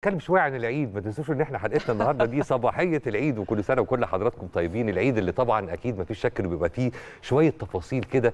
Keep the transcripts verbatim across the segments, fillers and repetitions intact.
نتكلم شويه عن العيد. ما تنسوش ان احنا حلقتنا النهارده دي صباحيه العيد، وكل سنه وكل حضراتكم طيبين. العيد اللي طبعا اكيد ما فيش شك انه بيبقى فيه شويه تفاصيل كده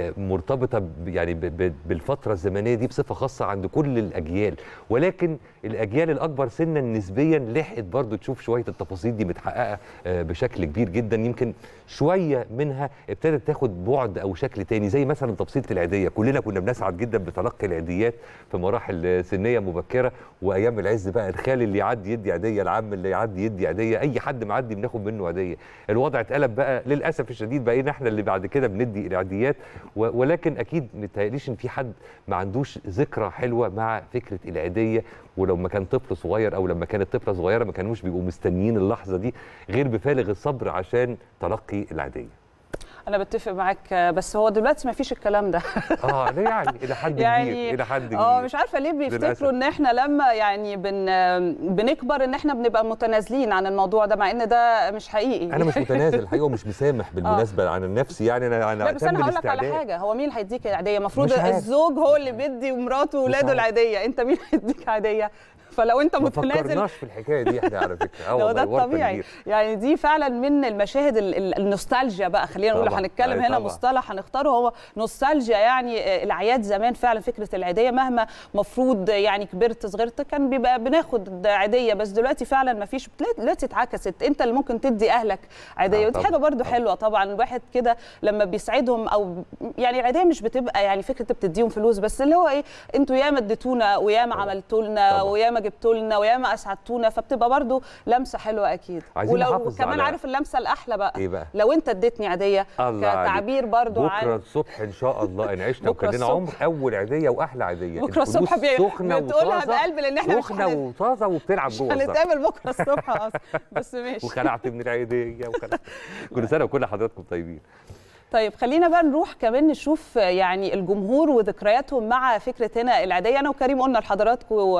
مرتبطه يعني بالفتره الزمنيه دي بصفه خاصه عند كل الاجيال، ولكن الاجيال الاكبر سنا نسبيا لحقت برضو تشوف شويه التفاصيل دي متحققه بشكل كبير جدا. يمكن شويه منها ابتدت تاخد بعد او شكل تاني، زي مثلا تفصيله العيديه. كلنا كنا بنسعد جدا بتلقي العيديات في مراحل سنيه مبكره، وايام العز بقى الخال اللي يعدي يدي عيديه، العم اللي يعدي يدي عيديه، اي حد معدي بناخد منه عيديه. الوضع اتقلب بقى للاسف الشديد، بقينا احنا اللي بعد كده بندي العيديات، ولكن اكيد متهيأليش ان في حد ما عندوش ذكرى حلوه مع فكره العيديه. ولو ما كان طفل صغير او لما كانت طفله صغيره ما كانوش بيبقوا مستنيين اللحظه دي غير بفارغ الصبر عشان تلقي العيديه. أنا بتفق معاك، بس هو دلوقتي ما فيش الكلام ده. اه ليه يعني؟ إلى حد كبير يعني إلى حد كبير. اه مش عارفة ليه بيفتكروا إن إحنا لما يعني بن بنكبر إن إحنا بنبقى متنازلين عن الموضوع ده، مع إن ده مش حقيقي. أنا مش متنازل الحقيقة ومش مسامح بالمناسبة عن النفس، يعني أنا أنا لا بس أنا هقول لك على حاجة، هو مين اللي هيديك العيدية؟ المفروض الزوج هو اللي بيدي ومراته وولاده العيدية، أنت مين هيديك عيدية؟ فلو انت متنازل ما فكرناش في الحكايه دي احنا على فكره. اه والله ده الطبيعي، يعني دي فعلا من المشاهد النوستالجيا بقى، خلينا نقول هنتكلم هنا مصطلح هنختاره هو نوستالجيا. يعني الاعياد زمان فعلا فكره العيديه مهما مفروض يعني كبرت صغرت كان بيبقى بناخد عيديه، بس دلوقتي فعلا ما فيش. دلوقتي اتعكست، انت اللي ممكن تدي اهلك عيديه، ودي حاجه برده حلوه طبعا. الواحد كده لما بيسعدهم، او يعني العيديه مش بتبقى يعني فكره بتديهم فلوس بس، اللي هو ايه، انتوا ياما اديتونا وياما عملتوا لنا وياما جبتوا لنا وياما اسعدتونا، فبتبقى برضو لمسه حلوه اكيد. ولو كمان على... عارف اللمسه الاحلى بقى ايه بقى؟ لو انت اديتني عيديه كتعبير برضو عن بكره الصبح ان شاء الله ان عشنا وكان لنا عمر اول عيديه واحلى عيديه. بكره الصبح بتقولها بقلب لان احنا سخنه وطازه وبتلعب جوه. هنتقابل بكره الصبح اصلا بس ماشي. وخلعت من العيديه وخلعت. كل سنه وكل حضراتكم طيبين. طيب خلينا بقى نروح كمان نشوف يعني الجمهور وذكرياتهم مع فكره هنا العيديه. انا وكريم قلنا لحضراتكم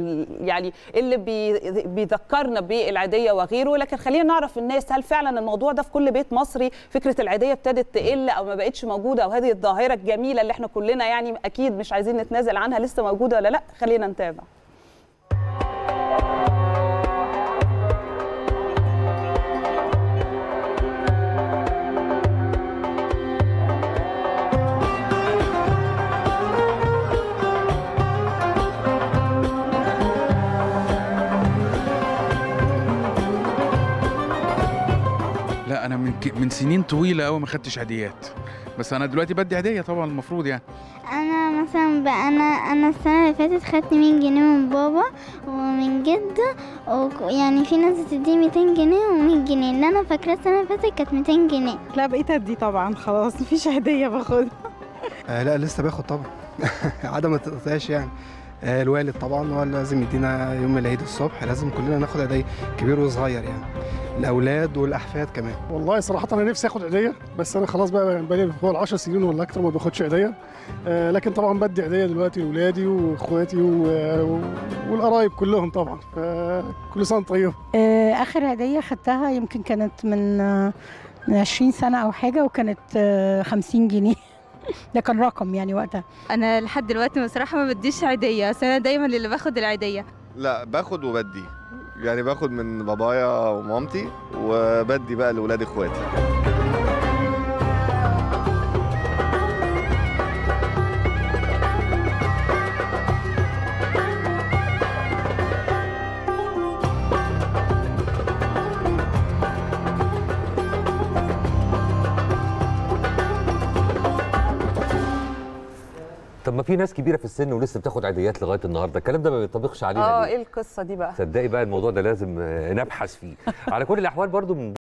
يعني اللي بيذكرنا بالعيديه وغيره، لكن خلينا نعرف الناس هل فعلا الموضوع ده في كل بيت مصري فكره العيديه ابتدت تقل او ما بقتش موجوده، او هذه الظاهره الجميله اللي احنا كلنا يعني اكيد مش عايزين نتنازل عنها لسه موجوده ولا لا؟ خلينا نتابع. لا انا من من سنين طويله قوي ما خدتش عيديات، بس انا دلوقتي بدي عيديه طبعا المفروض. يعني انا مثلا بقى انا انا السنه اللي فاتت خدت مية جنيه من بابا ومن جده، يعني في ناس بتدي ميتين جنيه ومية جنيه، اللي انا فاكره السنه اللي فاتت كانت ميتين جنيه. لا بقيت ادي طبعا، خلاص مفيش عيديه باخدها. آه لا لسه باخد طبعا. عدم ما تقطعش يعني. آه الوالد طبعا هو لازم يدينا يوم العيد الصبح، لازم كلنا ناخد عيديه كبير وصغير، يعني الاولاد والاحفاد كمان. والله صراحه انا نفسي اخد عيديه، بس انا خلاص بقى بقالي فوق العشر سنين ولا اكتر ما باخدش عيديه. آه لكن طبعا بدي عيديه دلوقتي لاولادي واخواتي والقرايب كلهم طبعا، فكل سنه طيب. آه اخر عيديه خدتها يمكن كانت من من عشرين سنه او حاجه، وكانت آه خمسين جنيه. ده كان رقم يعني وقتها. انا لحد دلوقتي بصراحه ما بديش عيديه، بس انا دايما اللي باخد العيديه. لا باخد وبدي، يعني باخد من بابايا ومامتي وبدي بقى لاولاد اخواتي. طب ما في ناس كبيره في السن ولسه بتاخد عيديات لغايه النهارده، الكلام ده ما بيطبقش علينا. اه ايه القصه دي بقى؟ تصدقي بقى الموضوع ده لازم نبحث فيه. على كل الاحوال برضو من